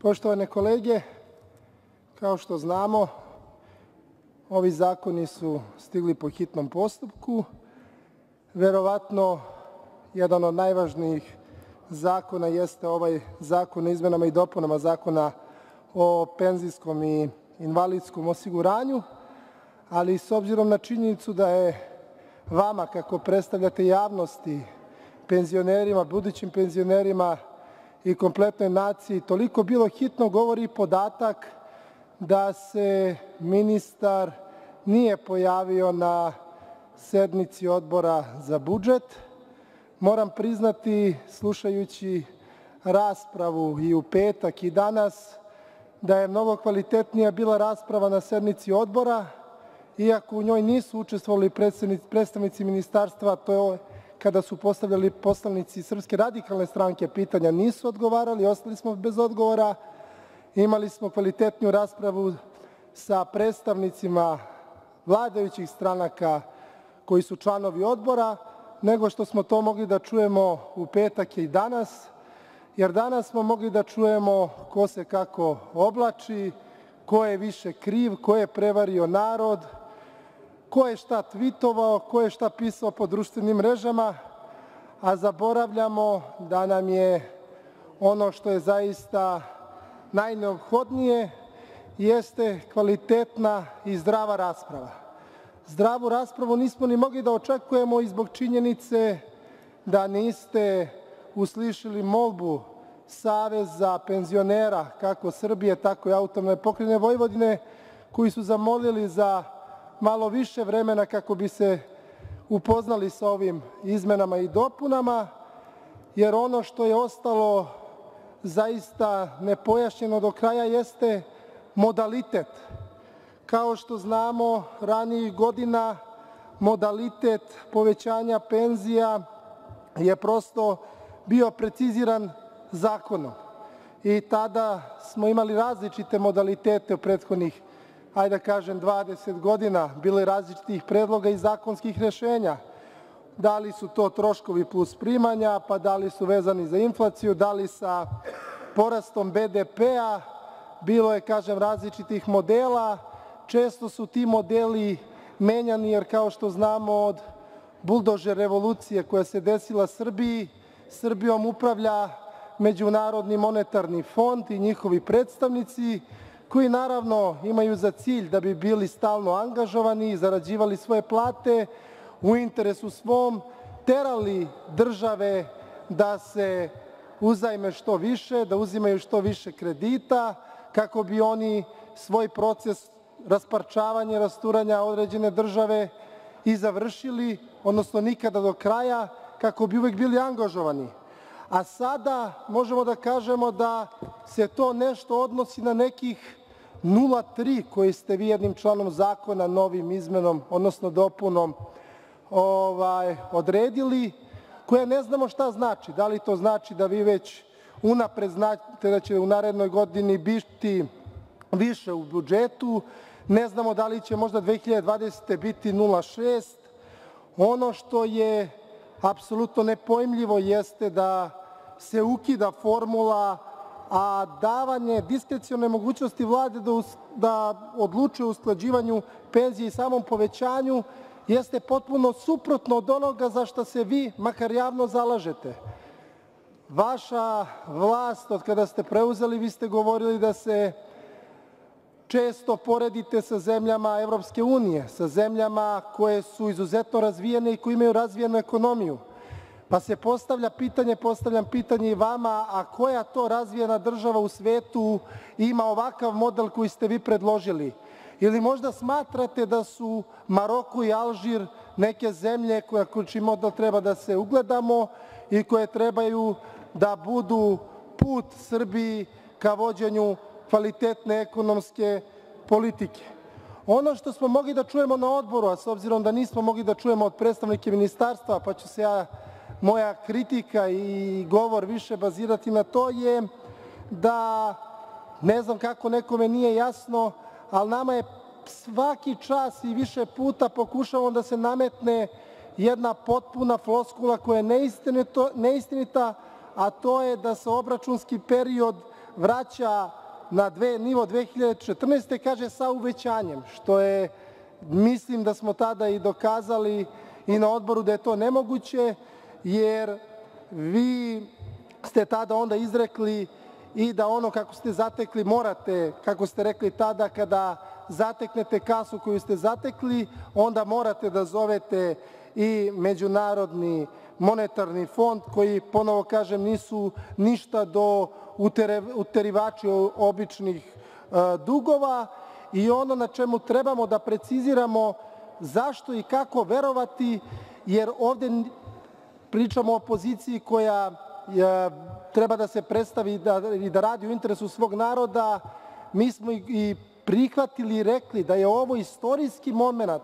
Poštovane kolege, kao što znamo, ovi zakoni su stigli po hitnom postupku. Verovatno, jedan od najvažnijih zakona jeste ovaj zakon o izmenama i dopunama Zakona o penzijskom i invalidskom osiguranju, ali s obzirom na činjenicu da je vama, kako predstavljate javnosti, penzionerima, budućim penzionerima i kompletnoj naciji, toliko bilo hitno, govori podatak da se ministar nije pojavio na sednici Odbora za budžet. Moram priznati, slušajući raspravu i u petak i danas, da je mnogo kvalitetnija bila rasprava na sednici Odbora, iako u njoj nisu učestvovali predstavnici ministarstva. To je kada su postavljali poslanici Srpske radikalne stranke pitanja, nisu odgovarali, ostali smo bez odgovora. Imali smo kvalitetniju raspravu sa predstavnicima vladajućih stranaka koji su članovi odbora, nego što smo to mogli da čujemo u petak i danas, jer danas smo mogli da čujemo ko se kako oblači, ko je više kriv, ko je prevario narod, ko je šta tvitovao, ko je šta pisao po društvenim mrežama, a zaboravljamo da nam je ono što je zaista najneophodnije jeste kvalitetna i zdrava rasprava. Zdravu raspravu nismo ni mogli da očekujemo i zbog činjenice da niste uslišili molbu Saveza penzionera, kako Srbije, tako i Autonomne pokrajine Vojvodine, koji su zamolili za malo više vremena kako bi se upoznali sa ovim izmenama i dopunama, jer ono što je ostalo zaista nepojašnjeno do kraja jeste modalitet. Kao što znamo, ranijih godina modalitet povećanja penzija je prosto bio preciziran zakonom i tada smo imali različite modalitete u prethodnih, hajde da kažem, 20 godina. Bilo je različitih predloga i zakonskih rešenja. Da li su to troškovi plus primanja, pa da li su vezani za inflaciju, da li sa porastom BDP-a. Bilo je, kažem, različitih modela. Često su ti modeli menjani, jer kao što znamo, od buldožer revolucije koja se desila Srbiji, Srbijom upravlja Međunarodni monetarni fond i njihovi predstavnici, koji naravno imaju za cilj da bi bili stalno angažovani i zarađivali svoje plate, u interesu svom terali države da se uzajme što više, da uzimaju što više kredita, kako bi oni svoj proces rasparčavanja, rasturanja određene države i završili, odnosno nikada do kraja, kako bi uvek bili angažovani. A sada možemo da kažemo da se to nešto odnosi na nekih 0,3 koji ste vi jednim članom zakona, novim izmenom, odnosno dopunom odredili, koje ne znamo šta znači. Da li to znači da vi već unapred znate da će u narednoj godini biti više u budžetu, ne znamo da li će možda 2020. biti 0,6. Ono što je apsolutno nepojmljivo jeste da se ukida formula, a davanje diskrecione mogućnosti Vlade da odlučuje o usklađivanju penzije i samom povećanju jeste potpuno suprotno od onoga za šta se vi, makar javno, zalažete. Vaša vlast, od kada ste preuzeli, vi ste govorili da se često poredite sa zemljama Evropske unije, sa zemljama koje su izuzetno razvijene i koje imaju razvijenu ekonomiju. Pa se postavljam pitanje i vama, a koja to razvijena država u svetu ima ovakav model koji ste vi predložili? Ili možda smatrate da su Maroko i Alžir neke zemlje čiji model treba da se ugledamo i koje trebaju da budu put Srbiji ka vođenju kvalitetne ekonomske politike? Ono što smo mogli da čujemo na odboru, a s obzirom da nismo mogli da čujemo od predstavnika ministarstva, pa ću se moja kritika i govor više bazirati na to, je da ne znam kako nekome nije jasno, ali nama je svaki čas i više puta pokušavamo da se nametne jedna potpuna floskula koja je neistinita, a to je da se obračunski period vraća na nivo 2014. kaže sa uvećanjem, što je, mislim da smo tada i dokazali i na odboru da je to nemoguće, jer vi ste tada onda izrekli i da ono kako ste zatekli morate, kako ste rekli tada, kada zateknete kasu koju ste zatekli, onda morate da zovete i Međunarodni monetarni fond, koji, ponovo kažem, nisu ništa do uterivači običnih dugova. I ono na čemu trebamo da preciziramo zašto i kako verovati, jer ovde pričamo o opoziciji koja treba da se predstavi i da radi u interesu svog naroda. Mi smo i prihvatili i rekli da je ovo istorijski moment,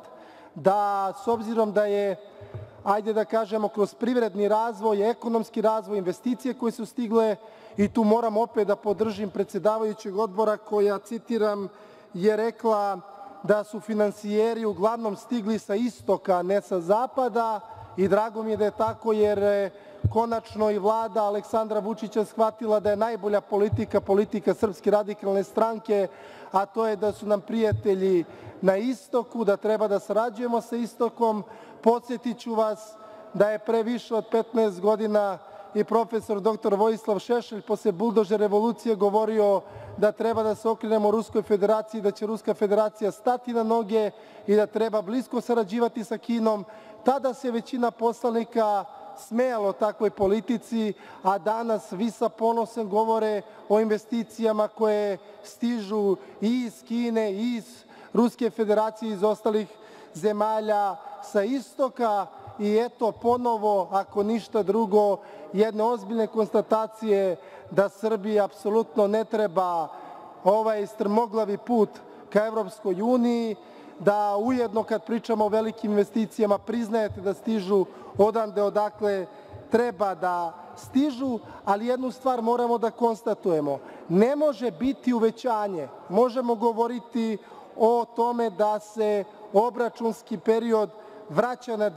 da s obzirom da je, ajde da kažemo, kroz privredni razvoj, ekonomski razvoj, investicije koje su stigle, i tu moram opet da podržim predsedavajućeg odbora koja, citiram, je rekla da su finansijeri uglavnom stigli sa istoka, a ne sa zapada, i drago mi je da je tako, jer konačno i Vlada Aleksandra Vučića shvatila da je najbolja politika Srpske radikalne stranke, a to je da su nam prijatelji na istoku, da treba da sarađujemo sa istokom. Podsjetiću vas da je pre više od 15 godina i profesor dr. Vojislav Šešelj posle buldožer revolucije govorio da treba da se okrenemo Ruskoj federaciji, da će Ruska federacija stati na noge i da treba blisko sarađivati sa Kinom. Tada se većina poslanika smejalo takvoj politici, a danas svi sa ponosom govore o investicijama koje stižu i iz Kine, i iz Ruske federacije, iz ostalih zemalja sa istoka. I eto ponovo, ako ništa drugo, jedne ozbiljne konstatacije da Srbiji apsolutno ne treba ovaj strmoglavi put ka Evropskoj uniji, da ujedno kad pričamo o velikim investicijama priznajete da stižu odande odakle treba da stižu, ali jednu stvar moramo da konstatujemo. Ne može biti uvećanje. Možemo govoriti o tome da se obračunski period vraća na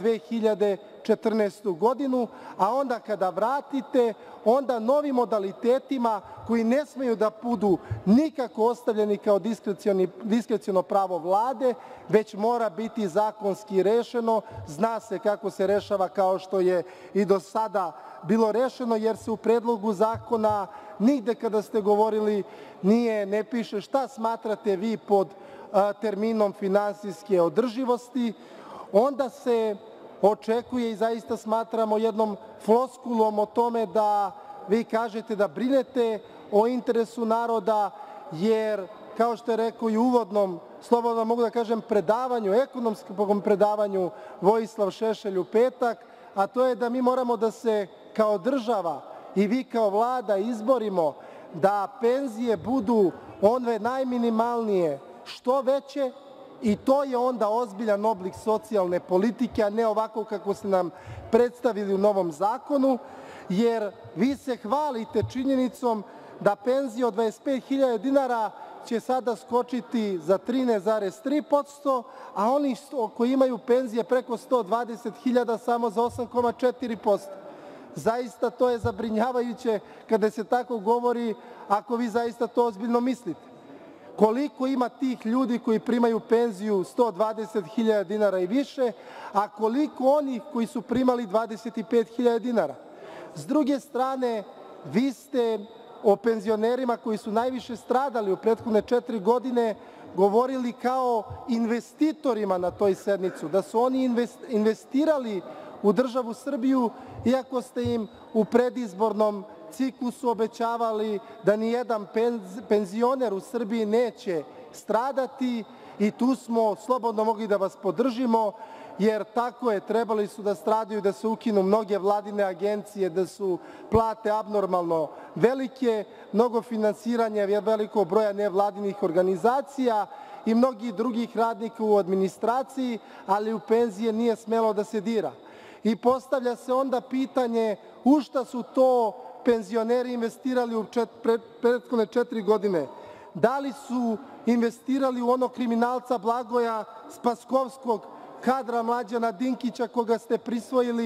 2014. godinu, a onda kada vratite, onda novim modalitetima koji ne smeju da budu nikako ostavljeni kao diskreciono pravo Vlade, već mora biti zakonski rešeno. Zna se kako se rešava, kao što je i do sada bilo rešeno, jer se u predlogu zakona nigde kada ste govorili ne piše šta smatrate vi pod terminom finansijske održivosti. Onda se očekuje i zaista smatramo jednom floskulom o tome da vi kažete da brinete o interesu naroda, jer kao što je rekao i u uvodnom, slobodno mogu da kažem, predavanju, ekonomskom predavanju Vojislav Šešelj u petak, a to je da mi moramo da se kao država i vi kao Vlada izborimo da penzije budu one najminimalnije što veće, i to je onda ozbiljan oblik socijalne politike, a ne ovako kako ste nam predstavili u novom zakonu, jer vi se hvalite činjenicom da penzije od 25.000 dinara će sada skočiti za 13,3%, a oni koji imaju penzije preko 120.000 samo za 8,4%. Zaista to je zabrinjavajuće kada se tako govori, ako vi zaista to ozbiljno mislite. Koliko ima tih ljudi koji primaju penziju 120.000 dinara i više, a koliko onih koji su primali 25.000 dinara? S druge strane, vi ste o penzionerima koji su najviše stradali u prethodne 4 godine govorili kao investitorima na toj sednici, da su oni investirali u državu Srbiju, iako ste im u predizbornom ciklusu obećavali da nijedan penzioner u Srbiji neće stradati, i tu smo slobodno mogli da vas podržimo, jer tako je, trebali su da stradaju, da se ukinu mnoge vladine agencije, da su plate abnormalno velike, mnogo finansiranja velikog broja nevladinih organizacija i mnogih drugih radnika u administraciji, ali u penzije nije smelo da se dira. I postavlja se onda pitanje u šta su to penzioneri investirali u prethodne 4 godine. Da li su investirali u onog kriminalca Blagoja Spaskovskog, kadra Mlađana Dinkića, koga ste prisvojili,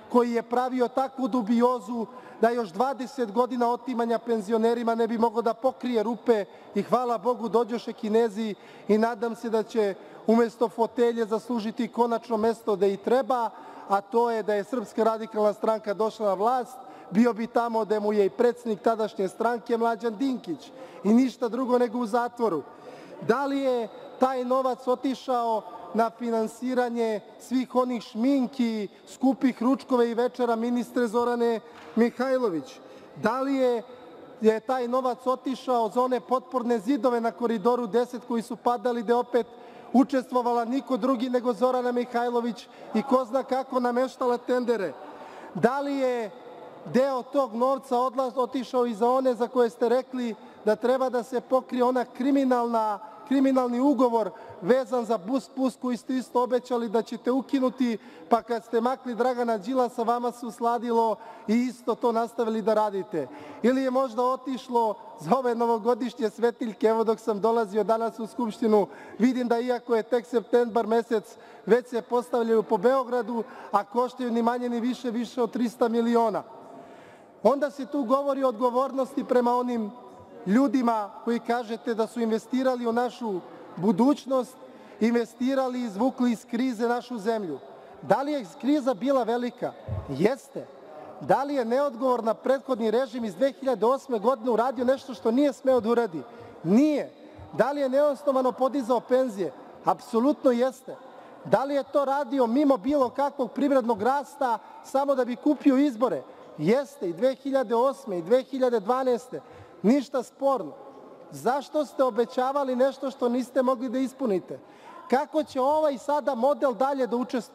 koji je pravio takvu dubiozu da još 20 godina otimanja penzionerima ne bi mogao da pokrije rupe i hvala Bogu dođoše Kinezi i nadam se da će umesto fotelje zaslužiti konačno mesto da i treba, a to je da je Srpska radikalna stranka došla na vlast, bio bi tamo gde mu je i predsednik tadašnje stranke Mlađan Dinkić i ništa drugo nego u zatvoru. Da li je taj novac otišao na finansiranje svih onih šminki, skupih ručkova i večera ministre Zorane Mihajlović? Da li je taj novac otišao za one potporne zidove na Koridoru 10 koji su padali, gde opet učestvovala niko drugi nego Zorana Mihajlović i ko zna kako nameštala tendere? Da li je deo tog novca otišao i za one za koje ste rekli da treba da se pokrije ona kriminalni ugovor vezan za Bus-Plus koji ste isto obećali da ćete ukinuti, pa kad ste makli Dragana Đilasa vama se usladilo i isto to nastavili da radite? Ili je možda otišlo za ove novogodišnje svetiljke? Evo dok sam dolazio danas u Skupštinu vidim da iako je tek septembar mesec već se postavljaju po Beogradu, a koštaju ni manje ni više od 300 miliona. Onda se tu govori o odgovornosti prema onim ljudima koji kažete da su investirali u našu budućnost, investirali i izvukli iz krize našu zemlju. Da li je kriza bila velika? Jeste. Da li je neodgovorna prethodni režim iz 2008. godine uradio nešto što nije smeo da uradi? Nije. Da li je neosnovano podizao penzije? Apsolutno jeste. Da li je to radio mimo bilo kakvog privrednog rasta samo da bi kupio izbore? Jeste, i 2008. i 2012. Ništa sporno. Zašto ste obećavali nešto što niste mogli da ispunite? Kako će ovaj sada model dalje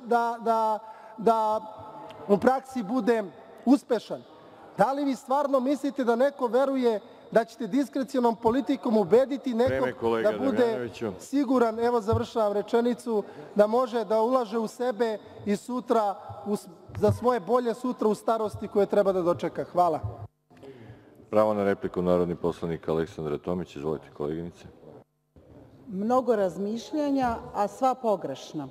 da u praksi bude uspešan? Da li vi stvarno mislite da neko veruje da ćete diskrecionom politikom ubediti nekog da bude siguran, evo završavam rečenicu, da može da ulaže u sebe i sutra, za svoje bolje sutra u starosti koje treba da dočeka? Hvala. Pravo na repliku, narodni poslanik Aleksandra Tomić. Izvolite, koleginice. Mnogo razmišljanja, a sva pogrešna.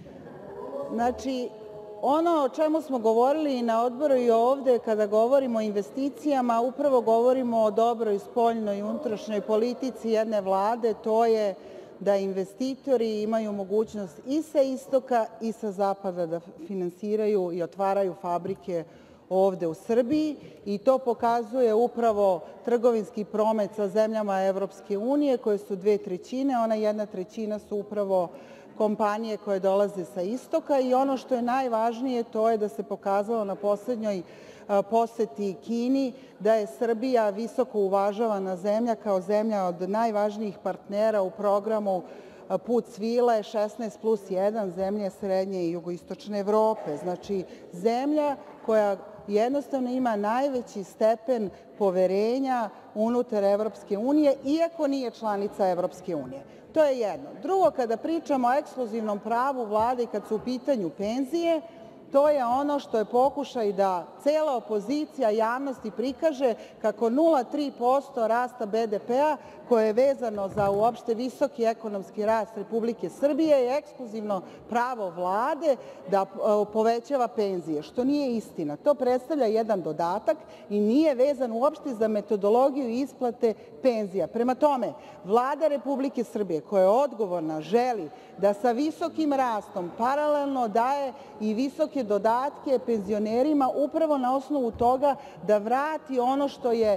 Znači, ono o čemu smo govorili i na odboru i ovde kada govorimo o investicijama, upravo govorimo o dobroj spoljnoj i unutrašnjoj politici jedne vlade, to je da investitori imaju mogućnost i sa istoka i sa zapada da finansiraju i otvaraju fabrike ovde u Srbiji i to pokazuje upravo trgovinski promet sa zemljama Evropske unije koje su 2/3, ona 1/3 su upravo kompanije koje dolaze sa istoka i ono što je najvažnije to je da se pokazalo na poslednjoj poseti Kini da je Srbija visoko uvažavana zemlja kao zemlja od najvažnijih partnera u programu Put svile 16+1, zemlje srednje i jugoistočne Evrope. Znači, zemlja koja jednostavno ima najveći stepen poverenja unutar Evropske unije, iako nije članica Evropske unije. To je jedno. Drugo, kada pričamo o ekskluzivnom pravu vlade i kad su u pitanju penzije, to je ono što je pokušaj da cela opozicija javnosti prikaže kako 0,3% rasta BDP-a koje je vezano za uopšte visoki ekonomski rast Republike Srbije je ekskluzivno pravo vlade da povećava penzije, što nije istina. To predstavlja jedan dodatak i nije vezan uopšte za metodologiju isplate penzija. Prema tome, Vlada Republike Srbije koja je odgovorna želi da sa visokim rastom paralelno daje i visoke dodatke penzionerima upravo na osnovu toga da vrati ono što je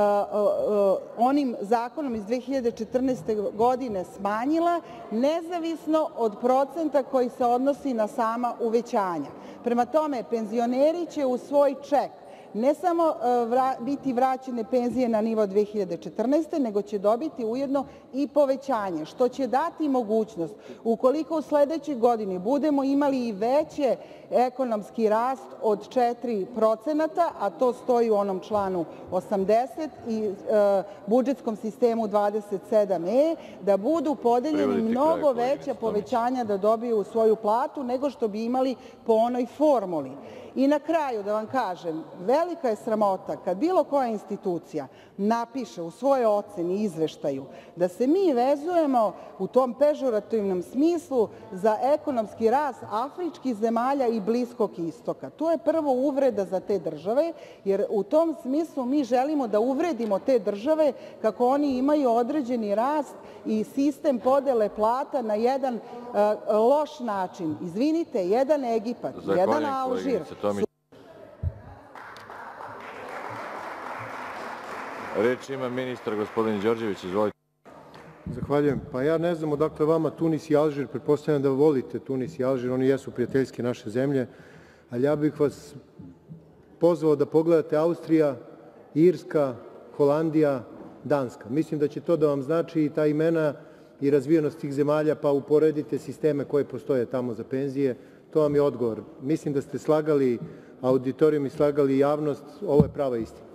onim zakonom iz 2014. godine smanjila, nezavisno od procenta koji se odnosi na sama uvećanja. Prema tome, penzioneri će u svoj ček ne samo biti vraćene penzije na nivo 2014. nego će dobiti ujedno i povećanje, što će dati mogućnost, ukoliko u sledećoj godini budemo imali i veće ekonomski rast od 4%, a to stoji u onom članu 80 i budžetskom sistemu 27E, da budu podeljeni mnogo veća povećanja da dobiju svoju platu nego što bi imali po onoj formuli. I na kraju da vam kažem, velika je sramota kad bilo koja institucija napiše u svojoj oceni i izveštaju da se mi vezujemo u tom pežorativnom smislu za ekonomski rast afričkih zemalja i Bliskog istoka. To je prvo uvreda za te države, jer u tom smislu mi želimo da uvredimo te države kako oni imaju određeni rast i sistem podele plata na jedan loš način. Izvinite, jedan Egipat, jedan Alžir. Reč ima ministar, gospodin Đorđević, izvolite. Zahvaljujem. Pa ja ne znam odakle vama Tunis i Alžir, pretpostavljam da volite Tunis i Alžir, oni jesu prijateljske naše zemlje, ali ja bih vas pozvao da pogledate Austrija, Irska, Holandija, Danska. Mislim da će to da vam znači i ta imena i razvijenost tih zemalja, pa uporedite sisteme koje postoje tamo za penzije. To vam je odgovor. Mislim da ste slagali auditorijum i slagali javnost. Ovo je prava istina.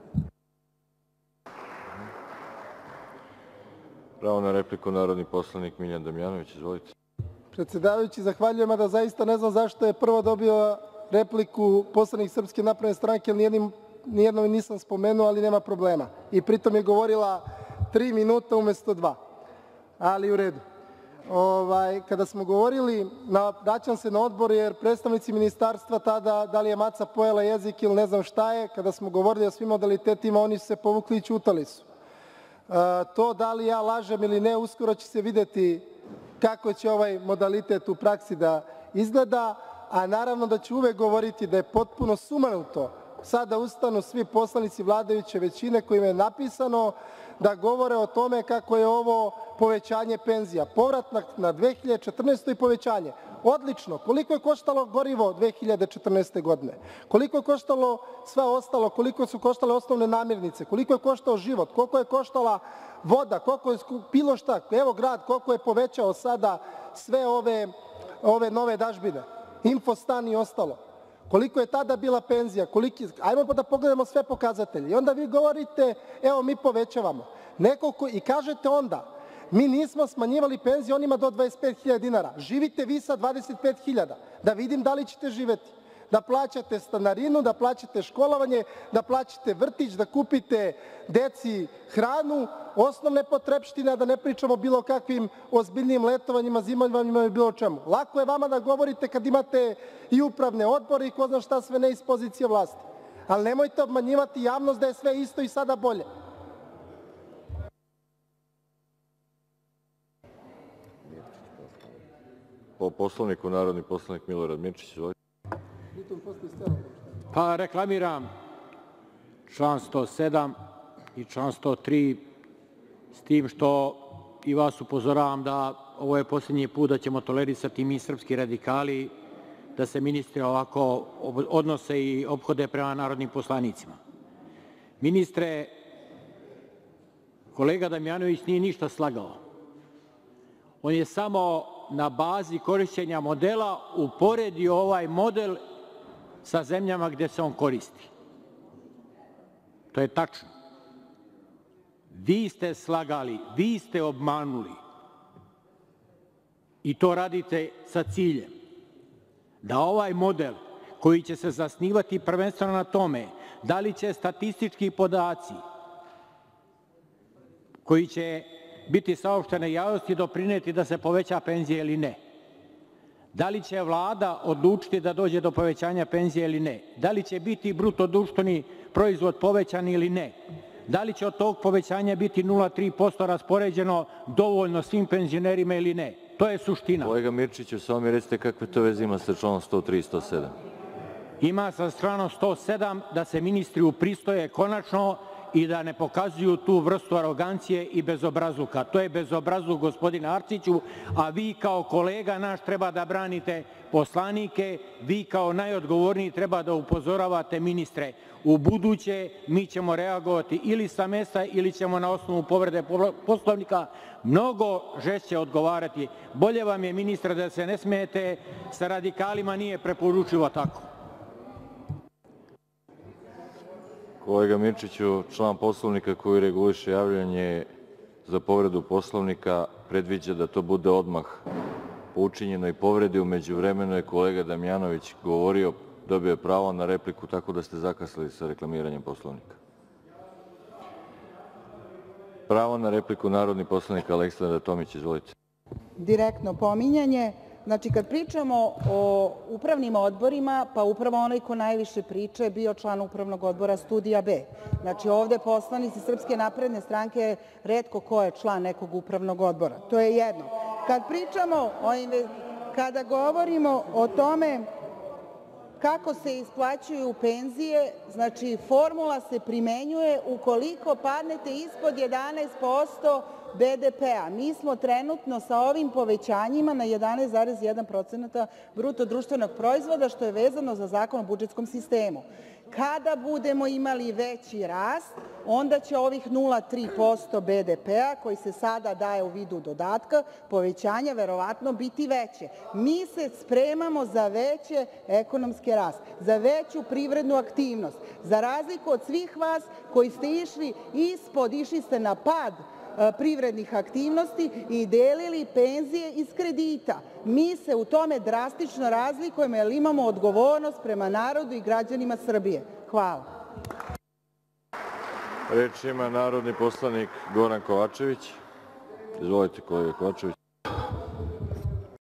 Pravo na repliku, narodni poslanik Miljan Damjanović, izvolite. Predsedavajući, zahvaljujem, a da zaista ne znam zašto je prvo dobio repliku poslanik Srpske napredne stranke, nijednom nisam spomenuo, ali nema problema. I pritom je govorila 3 minuta umesto 2. Ali u redu. Kada smo govorili, vraćam se na odbor, jer predstavnici ministarstva tada, da li je maca pojela jezik ili ne znam šta je, kada smo govorili o svim modalitetima, oni su se povukli i ćutali su. To da li ja lažem ili ne, uskoro će se videti kako će ovaj modalitet u praksi da izgleda, a naravno da ću uvek govoriti da je potpuno sumanuto sada ustanu svi poslanici vladajuće većine kojima je napisano da govore o tome kako je ovo povećanje penzija. Povratak na 2014. i povećanje. Odlično. Koliko je koštalo gorivo 2014. godine? Koliko je koštalo sve ostalo? Koliko su koštale osnovne namirnice? Koliko je koštao život? Koliko je koštala voda? Koliko je bilo šta? Evo grad koliko je povećao sada sve ove nove dažbine. Infostan i ostalo. Koliko je tada bila penzija? Ajmo da pogledamo sve pokazatelje. I onda vi govorite, evo mi povećavamo. I kažete onda, mi nismo smanjivali penzije onima do 25.000 dinara. Živite vi sa 25.000. Da vidim da li ćete živeti. Da plaćate stanarinu, da plaćate školovanje, da plaćate vrtić, da kupite deci hranu, osnovne potrepštine, da ne pričamo o bilo kakvim ozbiljnijim letovanjima, zimovanjima i bilo čemu. Lako je vama da govorite kad imate i upravne odbore i ko zna šta sve ne iz pozicije vlasti. Ali nemojte obmanjivati javnost da je sve isto i sada bolje. Po Poslovniku, narodni poslanik Milorad Mirčić, izvolite. Pa reklamiram član 107 i član 103, s tim što i vas upozoravam da ovo je posljednji put da ćemo tolerisati mi srpski radikali da se ministri ovako odnose i ophode prema narodnim poslanicima. Ministre, kolega Damjanović nije ništa slagao. On je samo na bazi korišćenja modela uporedio ovaj model sa zemljama gde se on koristi. To je tačno. Vi ste slagali, vi ste obmanuli i to radite sa ciljem da ovaj model koji će se zasnivati prvenstveno na tome da li će statistički podaci koji će biti saopštene javnosti doprineti da se poveća penzija ili ne. Da li će Vlada odlučiti da dođe do povećanja penzija ili ne? Da li će biti bruto društveni proizvod povećan ili ne? Da li će od tog povećanja biti 0,3% raspoređeno dovoljno svim penzionerima ili ne? To je suština. Kolega Mirčiću, samo mi recite kakve to veze ima sa članom 103 i 107? Ima sa članom 107 da se ministri upristoje konačno i da ne pokazuju tu vrstu arogancije i bezobrazluka. To je bezobrazluk, gospodine Arsiću, a vi kao kolega naš treba da branite poslanike, vi kao najodgovorniji treba da upozoravate ministre. Ubuduće mi ćemo reagovati ili sa mesta ili ćemo na osnovu povrede Poslovnika mnogo žešće odgovarati. Bolje vam je, ministre, da se ne smijete, sa radikalima nije preporučivo tako. Kolega Mirčiću, član Poslovnika koji reguliše javljanje za povredu Poslovnika predviđa da to bude odmah po učinjenoj povredi. U međuvremenu je kolega Damjanović govorio dobio je pravo na repliku, tako da ste zakasnili sa reklamiranjem Poslovnika. Pravo na repliku narodni poslanik Aleksandar Tomić, izvolite. Direktno pominjanje. Znači, kad pričamo o upravnim odborima, pa upravo onaj ko najviše priča je bio član upravnog odbora Studija B. Znači, ovde poslanici Srpske napredne stranke, retko ko je član nekog upravnog odbora. To je jedno. Kada govorimo o tome kako se isplaćuju penzije, znači formula se primenjuje ukoliko padnete ispod 11% BDP-a. Mi smo trenutno sa ovim povećanjima na 11,1% bruto društvenog proizvoda, što je vezano za Zakon o budžetskom sistemu. Kada budemo imali veći rast, onda će ovih 0,3% BDP-a, koji se sada daje u vidu dodatka, povećanja, verovatno biti veće. Mi se spremamo za veće ekonomski rast, za veću privrednu aktivnost. Za razliku od svih vas koji ste išli ste na pad privrednih aktivnosti i delili penzije iz kredita. Mi se u tome drastično razlikujemo jer imamo odgovornost prema narodu i građanima Srbije. Hvala. Reč ima narodni poslanik Goran Kovačević. Izvolite, kolega Kovačević.